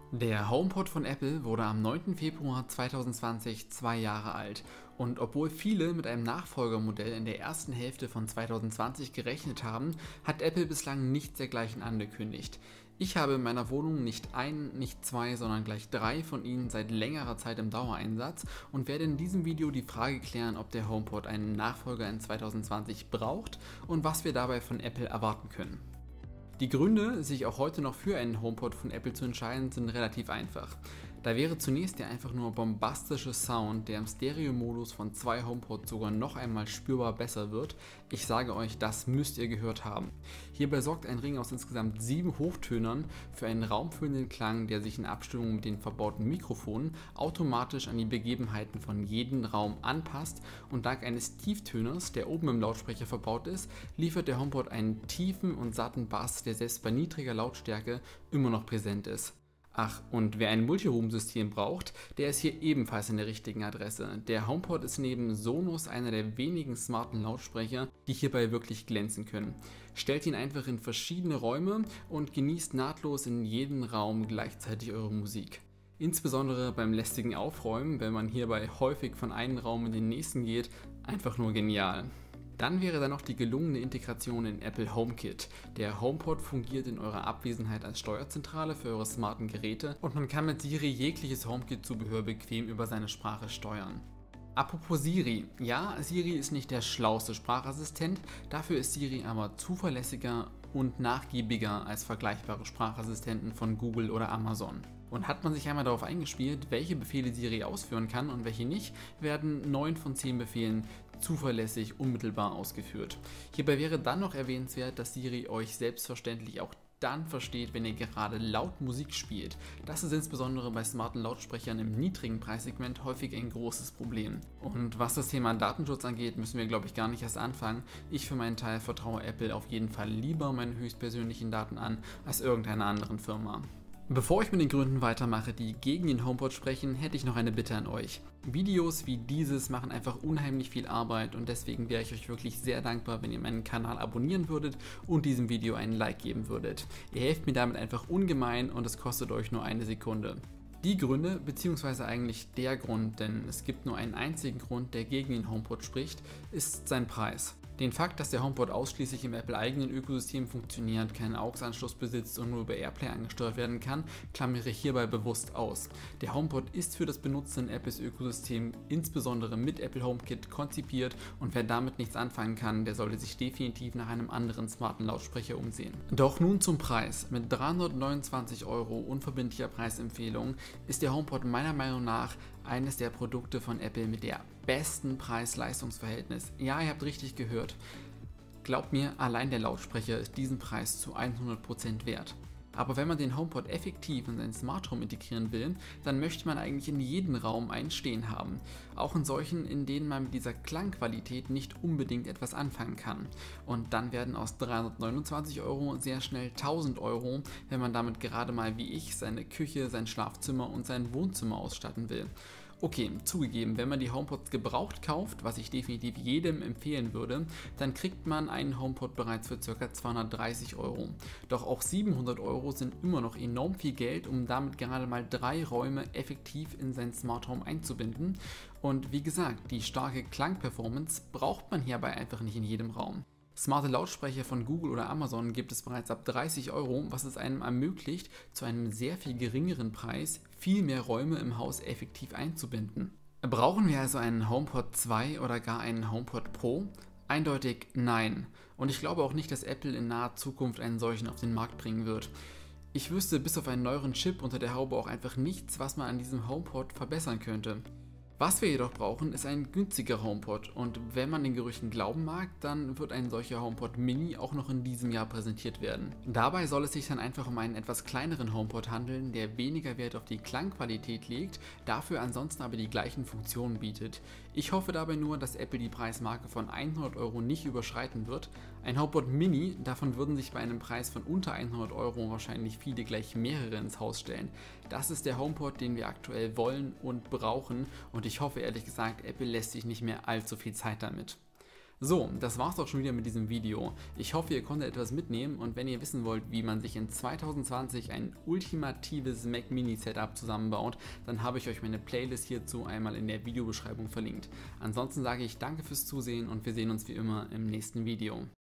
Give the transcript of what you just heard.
Der HomePod von Apple wurde am 9. Februar 2020 2 Jahre alt und obwohl viele mit einem Nachfolgermodell in der ersten Hälfte von 2020 gerechnet haben, hat Apple bislang nichts dergleichen angekündigt. Ich habe in meiner Wohnung nicht ein, nicht zwei, sondern gleich drei von ihnen seit längerer Zeit im Dauereinsatz und werde in diesem Video die Frage klären, ob der HomePod einen Nachfolger in 2020 braucht und was wir dabei von Apple erwarten können. Die Gründe, sich auch heute noch für einen HomePod von Apple zu entscheiden, sind relativ einfach. Da wäre zunächst der einfach nur bombastische Sound, der im Stereo-Modus von zwei HomePods sogar noch einmal spürbar besser wird. Ich sage euch, das müsst ihr gehört haben. Hierbei sorgt ein Ring aus insgesamt 7 Hochtönern für einen raumfüllenden Klang, der sich in Abstimmung mit den verbauten Mikrofonen automatisch an die Begebenheiten von jedem Raum anpasst und dank eines Tieftöners, der oben im Lautsprecher verbaut ist, liefert der HomePod einen tiefen und satten Bass, der selbst bei niedriger Lautstärke immer noch präsent ist. Ach, und wer ein Multiroom-System braucht, der ist hier ebenfalls an der richtigen Adresse. Der HomePod ist neben Sonos einer der wenigen smarten Lautsprecher, die hierbei wirklich glänzen können. Stellt ihn einfach in verschiedene Räume und genießt nahtlos in jedem Raum gleichzeitig eure Musik. Insbesondere beim lästigen Aufräumen, wenn man hierbei häufig von einem Raum in den nächsten geht, einfach nur genial. Dann wäre da noch die gelungene Integration in Apple HomeKit. Der HomePod fungiert in eurer Abwesenheit als Steuerzentrale für eure smarten Geräte und man kann mit Siri jegliches HomeKit-Zubehör bequem über seine Sprache steuern. Apropos Siri. Ja, Siri ist nicht der schlauste Sprachassistent, dafür ist Siri aber zuverlässiger und nachgiebiger als vergleichbare Sprachassistenten von Google oder Amazon. Und hat man sich einmal darauf eingespielt, welche Befehle Siri ausführen kann und welche nicht, werden 9 von 10 Befehlen zuverlässig unmittelbar ausgeführt. Hierbei wäre dann noch erwähnenswert, dass Siri euch selbstverständlich auch dann versteht, wenn ihr gerade laut Musik spielt. Das ist insbesondere bei smarten Lautsprechern im niedrigen Preissegment häufig ein großes Problem. Und was das Thema Datenschutz angeht, müssen wir glaube ich gar nicht erst anfangen. Ich für meinen Teil vertraue Apple auf jeden Fall lieber meine höchstpersönlichen Daten an als irgendeiner anderen Firma. Bevor ich mit den Gründen weitermache, die gegen den HomePod sprechen, hätte ich noch eine Bitte an euch. Videos wie dieses machen einfach unheimlich viel Arbeit und deswegen wäre ich euch wirklich sehr dankbar, wenn ihr meinen Kanal abonnieren würdet und diesem Video einen Like geben würdet. Ihr helft mir damit einfach ungemein und es kostet euch nur eine Sekunde. Die Gründe, beziehungsweise eigentlich der Grund, denn es gibt nur einen einzigen Grund, der gegen den HomePod spricht, ist sein Preis. Den Fakt, dass der HomePod ausschließlich im Apple-eigenen Ökosystem funktioniert, keinen AUX-Anschluss besitzt und nur über AirPlay angesteuert werden kann, klammere ich hierbei bewusst aus. Der HomePod ist für das Benutzen in Apples Ökosystem, insbesondere mit Apple HomeKit, konzipiert und wer damit nichts anfangen kann, der sollte sich definitiv nach einem anderen smarten Lautsprecher umsehen. Doch nun zum Preis. Mit 329 € unverbindlicher Preisempfehlung ist der HomePod meiner Meinung nach eines der Produkte von Apple mit der besten Preis-Leistungs-Verhältnis. Ja, ihr habt richtig gehört. Glaubt mir, allein der Lautsprecher ist diesen Preis zu 100% wert. Aber wenn man den HomePod effektiv in sein Smart Home integrieren will, dann möchte man eigentlich in jedem Raum einen stehen haben. Auch in solchen, in denen man mit dieser Klangqualität nicht unbedingt etwas anfangen kann. Und dann werden aus 329 € sehr schnell 1000 €, wenn man damit gerade mal wie ich seine Küche, sein Schlafzimmer und sein Wohnzimmer ausstatten will. Okay, zugegeben, wenn man die HomePods gebraucht kauft, was ich definitiv jedem empfehlen würde, dann kriegt man einen HomePod bereits für ca. 230 €. Doch auch 700 € sind immer noch enorm viel Geld, um damit gerade mal 3 Räume effektiv in sein Smart Home einzubinden. Und wie gesagt, die starke Klangperformance braucht man hierbei einfach nicht in jedem Raum. Smarte Lautsprecher von Google oder Amazon gibt es bereits ab 30 €, was es einem ermöglicht, zu einem sehr viel geringeren Preis viel mehr Räume im Haus effektiv einzubinden. Brauchen wir also einen HomePod 2 oder gar einen HomePod Pro? Eindeutig nein. Und ich glaube auch nicht, dass Apple in naher Zukunft einen solchen auf den Markt bringen wird. Ich wüsste bis auf einen neueren Chip unter der Haube auch einfach nichts, was man an diesem HomePod verbessern könnte. Was wir jedoch brauchen, ist ein günstiger HomePod und wenn man den Gerüchten glauben mag, dann wird ein solcher HomePod Mini auch noch in diesem Jahr präsentiert werden. Dabei soll es sich dann einfach um einen etwas kleineren HomePod handeln, der weniger Wert auf die Klangqualität legt, dafür ansonsten aber die gleichen Funktionen bietet. Ich hoffe dabei nur, dass Apple die Preismarke von 100 € nicht überschreiten wird. Ein HomePod Mini, davon würden sich bei einem Preis von unter 100 € wahrscheinlich viele gleich mehrere ins Haus stellen. Das ist der HomePod, den wir aktuell wollen und brauchen und ich hoffe ehrlich gesagt, Apple lässt sich nicht mehr allzu viel Zeit damit. So, das war's doch schon wieder mit diesem Video. Ich hoffe, ihr konntet etwas mitnehmen und wenn ihr wissen wollt, wie man sich in 2020 ein ultimatives Mac Mini Setup zusammenbaut, dann habe ich euch meine Playlist hierzu einmal in der Videobeschreibung verlinkt. Ansonsten sage ich danke fürs Zusehen und wir sehen uns wie immer im nächsten Video.